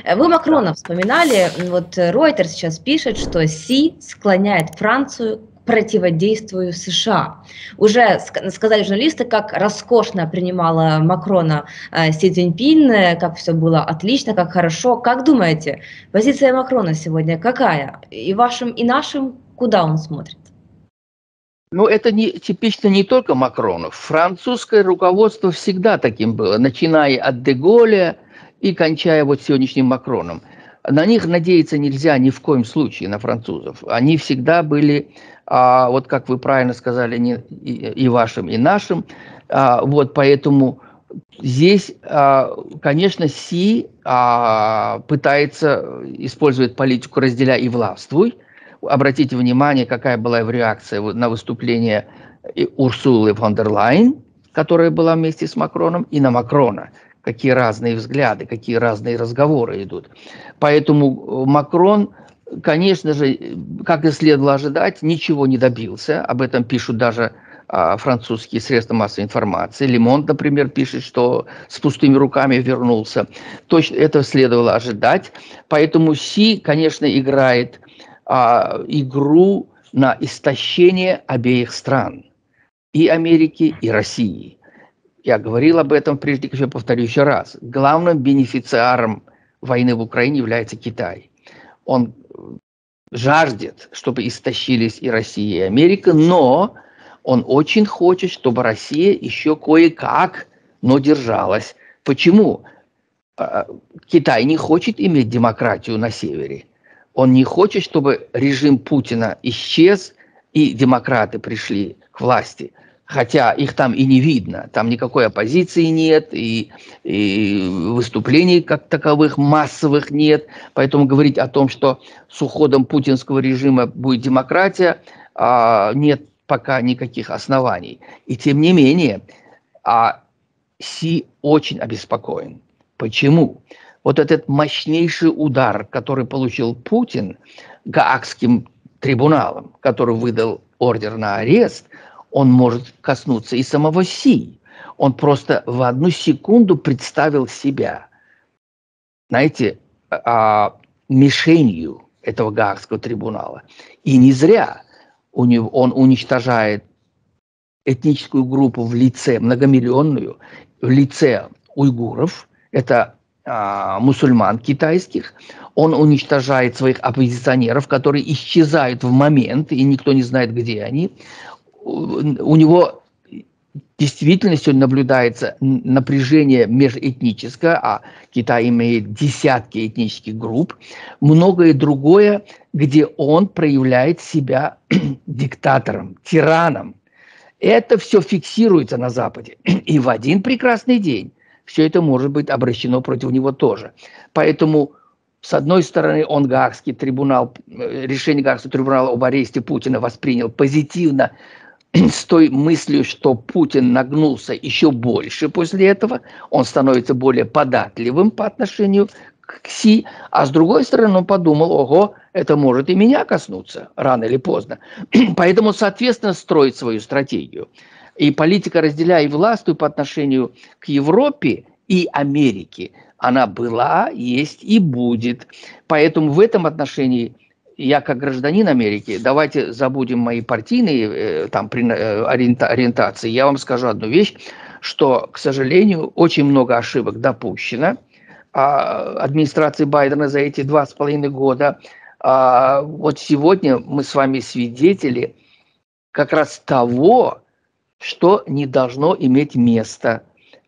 Вы Макрона вспоминали, вот Reuters сейчас пишет, что Си склоняет Францию к противодействию США. Уже сказали журналисты, как роскошно принимала Макрона Си Цзиньпин, как все было отлично, как хорошо. Как думаете, позиция Макрона сегодня какая? И вашим, и нашим, куда он смотрит? Ну, это типично не только Макронов. Французское руководство всегда таким было, начиная от де Голля и кончая вот сегодняшним Макроном. На них надеяться нельзя ни в коем случае, на французов. Они всегда были, вот как вы правильно сказали, и вашим, и нашим. Вот поэтому здесь, конечно, Си пытается использовать политику «разделяй и властвуй». Обратите внимание, какая была его реакция на выступление Урсулы фон дер Лайен, которая была вместе с Макроном, и на Макрона. Какие разные взгляды, какие разные разговоры идут. Поэтому Макрон, конечно же, как и следовало ожидать, ничего не добился. Об этом пишут даже французские средства массовой информации. Le Monde, например, пишет, что с пустыми руками вернулся. Точно это следовало ожидать. Поэтому Си, конечно, играет игру на истощение обеих стран, и Америки, и России. Я говорил об этом прежде, еще повторю еще раз. Главным бенефициаром войны в Украине является Китай. Он жаждет, чтобы истощились и Россия, и Америка, но он очень хочет, чтобы Россия еще кое-как, но держалась. Почему? Китай не хочет иметь демократию на севере. Он не хочет, чтобы режим Путина исчез и демократы пришли к власти. Хотя их там и не видно. Там никакой оппозиции нет, и выступлений как таковых массовых нет. Поэтому говорить о том, что с уходом путинского режима будет демократия, нет пока никаких оснований. И тем не менее, Си очень обеспокоен. Почему? Вот этот мощнейший удар, который получил Путин Гаагским трибуналом, который выдал ордер на арест, он может коснуться и самого Си. Он просто в одну секунду представил себя, знаете, мишенью этого Гаагского трибунала. И не зря он уничтожает этническую группу в лице, многомиллионную, в лице уйгуров. Это мусульман китайских, он уничтожает своих оппозиционеров, которые исчезают в момент, и никто не знает, где они. У него действительно сегодня наблюдается напряжение межэтническое, а Китай имеет десятки этнических групп, многое другое, где он проявляет себя диктатором, тираном. Это все фиксируется на Западе. И в один прекрасный день все это может быть обращено против него тоже. Поэтому, с одной стороны, он Гаагский трибунал, решение Гаагского трибунала об аресте Путина воспринял позитивно, с той мыслью, что Путин нагнулся еще больше после этого, он становится более податливым по отношению к Си, а с другой стороны он подумал, ого, это может и меня коснуться рано или поздно. Поэтому, соответственно, строит свою стратегию. И политика «разделяй и властвуй» по отношению к Европе и Америке, она была, есть и будет. Поэтому в этом отношении я, как гражданин Америки, давайте забудем мои партийные ориентации. Я вам скажу одну вещь, что, к сожалению, очень много ошибок допущено администрации Байдена за эти 2,5 года. Вот сегодня мы с вами свидетели как раз того, что не должно иметь места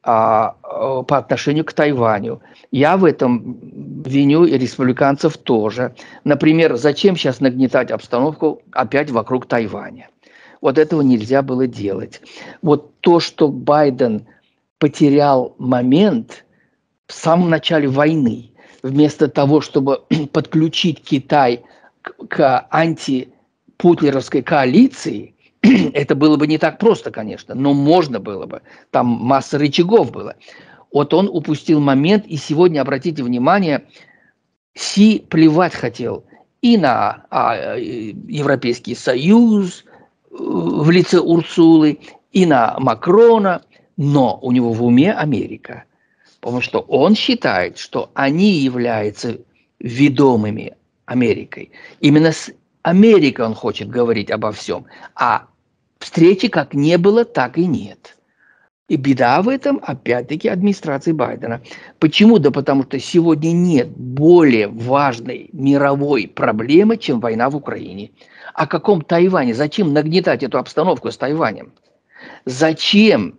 по отношению к Тайваню. Я в этом виню и республиканцев тоже. Например, зачем сейчас нагнетать обстановку опять вокруг Тайваня? Вот этого нельзя было делать. Вот то, что Байден потерял момент в самом начале войны, вместо того, чтобы подключить Китай к антипутлеровской коалиции, это было бы не так просто, конечно, но можно было бы. Там масса рычагов было. Вот он упустил момент, и сегодня, обратите внимание, Си плевать хотел и на Европейский Союз в лице Урсулы, и на Макрона, но у него в уме Америка. Потому что он считает, что они являются ведомыми Америкой. Именно с Америкой он хочет говорить обо всем. А встречи как не было, так и нет. И беда в этом, опять-таки, администрации Байдена. Почему? Да потому что сегодня нет более важной мировой проблемы, чем война в Украине. О каком Тайване? Зачем нагнетать эту обстановку с Тайванем? Зачем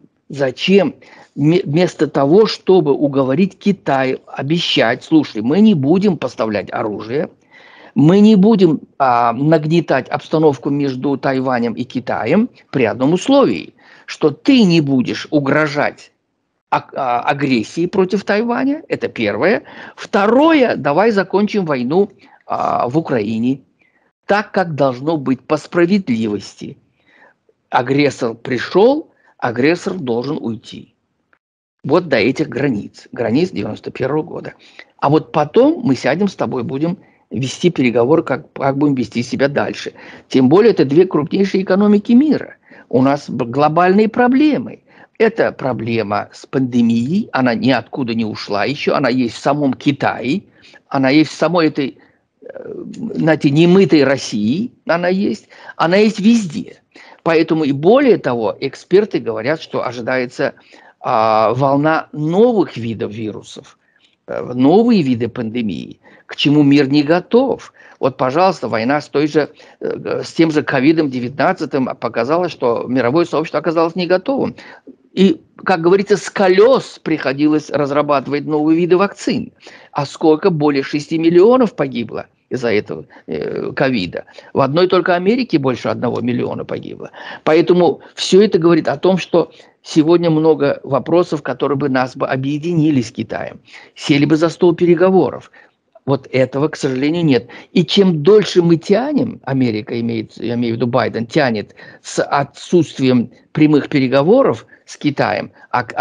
вместо того, чтобы уговорить Китай, обещать, слушай, мы не будем поставлять оружие, мы не будем нагнетать обстановку между Тайванем и Китаем при одном условии, что ты не будешь угрожать агрессией против Тайваня, это первое. Второе, давай закончим войну в Украине так, как должно быть по справедливости. Агрессор пришел, агрессор должен уйти. Вот до этих границ 91 года. А вот потом мы сядем с тобой, будем вести переговоры, как будем вести себя дальше. Тем более, это две крупнейшие экономики мира. У нас глобальные проблемы. Это проблема с пандемией, она ниоткуда не ушла еще, она есть в самом Китае, она есть в самой этой, знаете, немытой России, она есть везде. Поэтому и более того, эксперты говорят, что ожидается волна новых видов вирусов, новые виды пандемии, к чему мир не готов. Вот, пожалуйста, война с тем же ковидом-19 показала, что мировое сообщество оказалось не готовым. И, как говорится, с колес приходилось разрабатывать новые виды вакцин. А сколько? Более 6 миллионов погибло из-за этого ковида. В одной только Америке больше 1 миллиона погибло. Поэтому все это говорит о том, что сегодня много вопросов, которые бы нас объединили с Китаем. Сели бы за стол переговоров. Вот этого, к сожалению, нет. И чем дольше мы тянем, Америка я имею в виду Байден, тянет с отсутствием прямых переговоров с Китаем,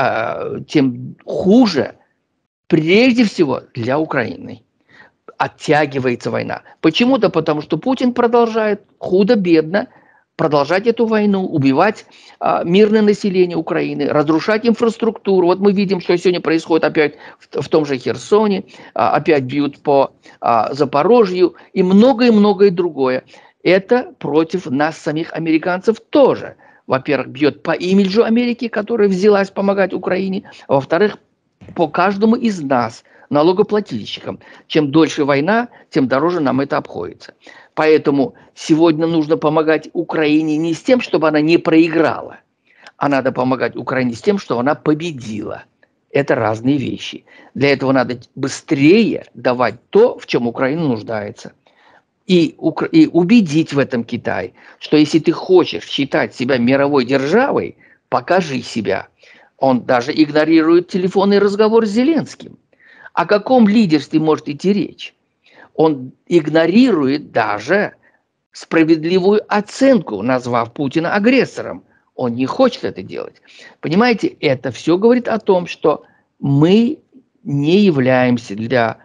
тем хуже, прежде всего, для Украины. Оттягивается война. Почему-то потому, что Путин продолжает худо-бедно продолжать эту войну, убивать мирное население Украины, разрушать инфраструктуру. Вот мы видим, что сегодня происходит опять в том же Херсоне, опять бьют по Запорожью и многое другое. Это против нас, самих американцев, тоже. Во-первых, бьет по имиджу Америки, которая взялась помогать Украине. А во-вторых, по каждому из нас, налогоплательщикам. Чем дольше война, тем дороже нам это обходится. Поэтому сегодня нужно помогать Украине не с тем, чтобы она не проиграла, а надо помогать Украине с тем, чтобы она победила. Это разные вещи. Для этого надо быстрее давать то, в чем Украина нуждается. И убедить в этом Китай, что если ты хочешь считать себя мировой державой, покажи себя. Он даже игнорирует телефонный разговор с Зеленским. О каком лидерстве может идти речь? Он игнорирует даже справедливую оценку, назвав Путина агрессором. Он не хочет это делать. Понимаете, это все говорит о том, что мы не являемся для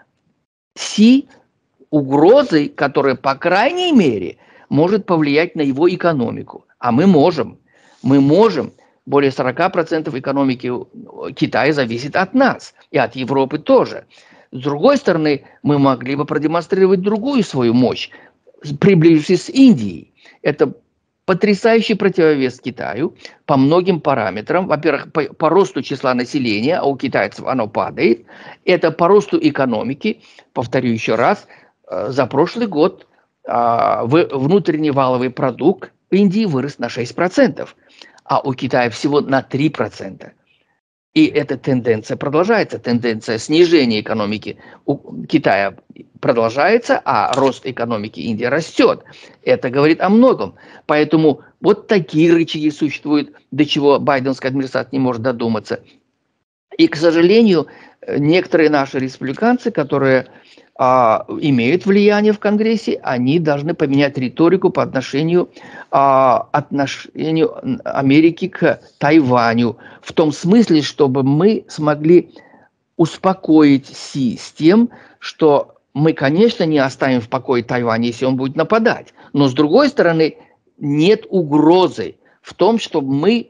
Си угрозой, которая, по крайней мере, может повлиять на его экономику. А мы можем. Мы можем. Более 40% экономики Китая зависит от нас. И от Европы тоже. С другой стороны, мы могли бы продемонстрировать другую свою мощь, приблизившись с Индией. Это потрясающий противовес Китаю по многим параметрам. Во-первых, по росту числа населения, а у китайцев оно падает. Это по росту экономики. Повторю еще раз, за прошлый год внутренний валовый продукт Индии вырос на 6%, а у Китая всего на 3%. И эта тенденция продолжается, тенденция снижения экономики у Китая продолжается, а рост экономики Индии растет. Это говорит о многом. Поэтому вот такие рычаги существуют, до чего байденская администрация не может додуматься. И, к сожалению, некоторые наши республиканцы, которые имеют влияние в Конгрессе, они должны поменять риторику по отношению Америки к Тайваню. В том смысле, чтобы мы смогли успокоить Си с тем, что мы, конечно, не оставим в покое Тайвань, если он будет нападать. Но, с другой стороны, нет угрозы в том, чтобы мы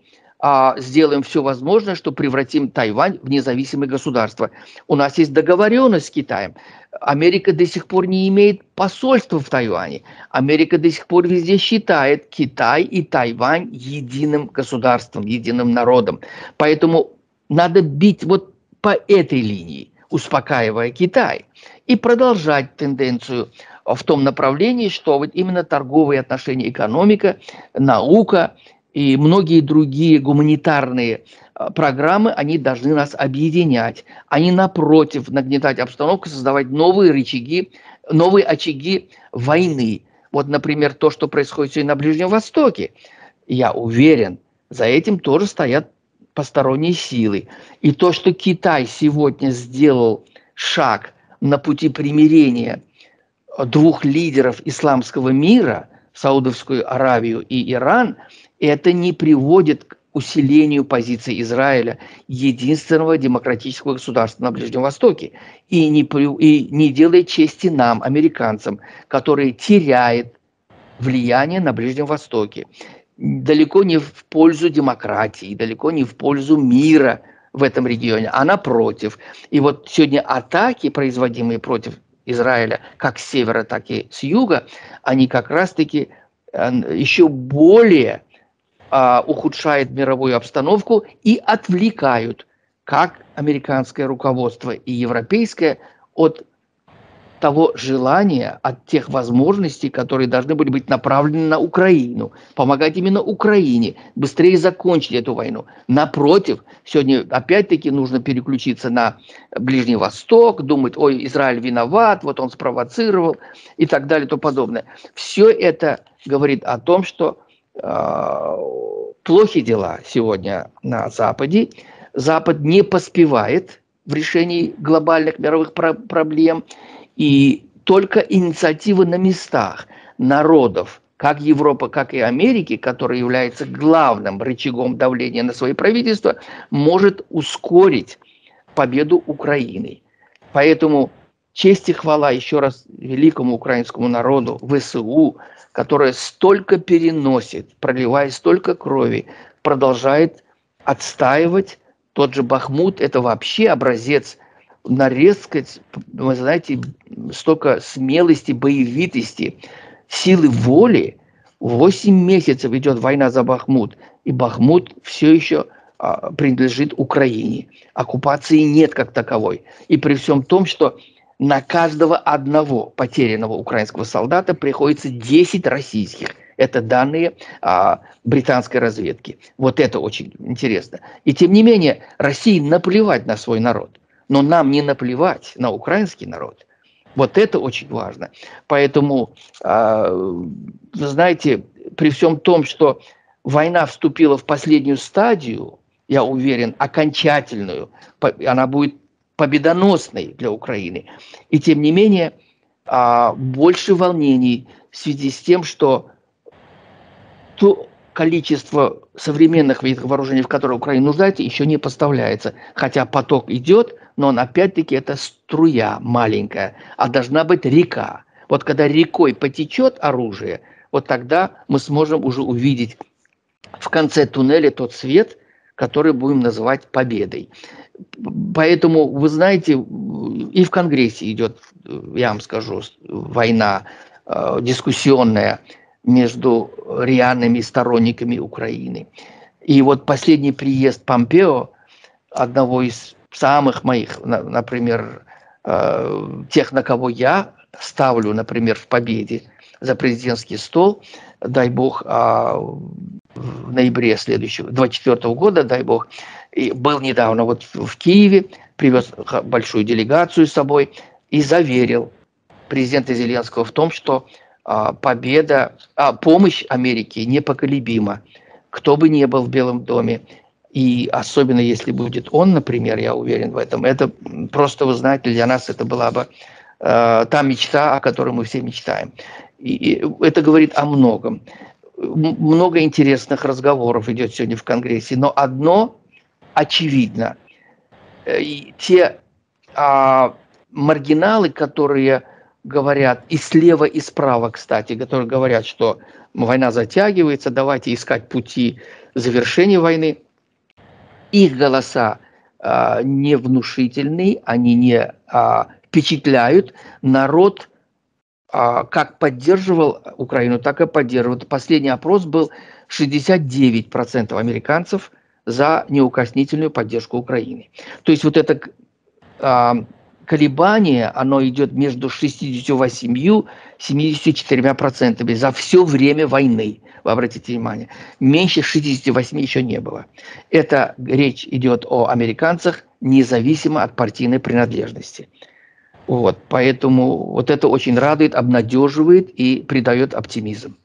сделаем все возможное, чтобы превратим Тайвань в независимое государство. У нас есть договоренность с Китаем. Америка до сих пор не имеет посольства в Тайване. Америка до сих пор везде считает Китай и Тайвань единым государством, единым народом. Поэтому надо бить вот по этой линии, успокаивая Китай, и продолжать тенденцию в том направлении, что вот именно торговые отношения, экономика, наука и многие другие гуманитарные программы, они должны нас объединять. Они, напротив, нагнетать обстановку, создавать новые рычаги, новые очаги войны. Вот, например, то, что происходит сегодня на Ближнем Востоке. Я уверен, за этим тоже стоят посторонние силы. И то, что Китай сегодня сделал шаг на пути примирения двух лидеров исламского мира, Саудовскую Аравию и Иран, это не приводит к усилению позиции Израиля, единственного демократического государства на Ближнем Востоке, и не делает чести нам, американцам, которые теряют влияние на Ближнем Востоке. Далеко не в пользу демократии, далеко не в пользу мира в этом регионе, а напротив. И вот сегодня атаки, производимые против Израиля, как с севера, так и с юга, они как раз-таки еще более ухудшают мировую обстановку и отвлекают как американское руководство и европейское от того желания, от тех возможностей, которые должны были быть направлены на Украину, помогать именно Украине быстрее закончить эту войну. Напротив, сегодня опять-таки нужно переключиться на Ближний Восток, думать, ой, Израиль виноват, вот он спровоцировал и так далее и тому подобное. Все это говорит о том, что плохи дела сегодня на Западе. Запад не поспевает в решении глобальных мировых проблем. И только инициатива на местах народов, как Европы, как и Америки, которая является главным рычагом давления на свои правительства, может ускорить победу Украины. Поэтому честь и хвала еще раз великому украинскому народу, ВСУ, которое столько переносит, проливая столько крови, продолжает отстаивать. Тот же Бахмут – это вообще образец нарезкать, вы знаете, столько смелости, боевитости, силы воли. 8 месяцев идет война за Бахмут, и Бахмут все еще принадлежит Украине. Оккупации нет как таковой. И при всем том, что на каждого одного потерянного украинского солдата приходится 10 российских. Это данные британской разведки. Вот это очень интересно. И тем не менее, России наплевать на свой народ. Но нам не наплевать на украинский народ. Вот это очень важно. Поэтому, вы знаете, при всем том, что война вступила в последнюю стадию, я уверен, окончательную, она будет победоносной для Украины. И тем не менее, больше волнений в связи с тем, что то количество современных видов вооружений, в которые Украина нуждается, еще не поставляется. Хотя поток идет, но он опять-таки это струя маленькая, а должна быть река. Вот когда рекой потечет оружие, вот тогда мы сможем уже увидеть в конце туннеля тот свет, который будем называть победой. Поэтому, вы знаете, и в Конгрессе идет, я вам скажу, война дискуссионная между реальными сторонниками Украины. И вот последний приезд Помпео, одного из самых моих, например, тех, на кого я ставлю, например, в победе за президентский стол, дай бог, в ноябре следующего, 2024 года, дай бог, и был недавно вот в Киеве, привез большую делегацию с собой и заверил президента Зеленского в том, что победа, помощь Америке непоколебима, кто бы ни был в Белом доме, и особенно если будет он, например, я уверен в этом, это просто, вы знаете, для нас это была бы та мечта, о которой мы все мечтаем. И это говорит о многом. Много интересных разговоров идет сегодня в Конгрессе, но одно очевидно. Те маргиналы, которые говорят, и слева, и справа, кстати, которые говорят, что война затягивается, давайте искать пути завершения войны, Их голоса не внушительные, они не впечатляют. Народ как поддерживал Украину, так и поддерживает. Последний опрос был 69% американцев за неукоснительную поддержку Украины. То есть вот это колебание, оно идет между 68 и 74% за все время войны. Вы обратите внимание, меньше 68 еще не было. Это речь идет о американцах, независимо от партийной принадлежности. Вот, поэтому вот это очень радует, обнадеживает и придает оптимизм.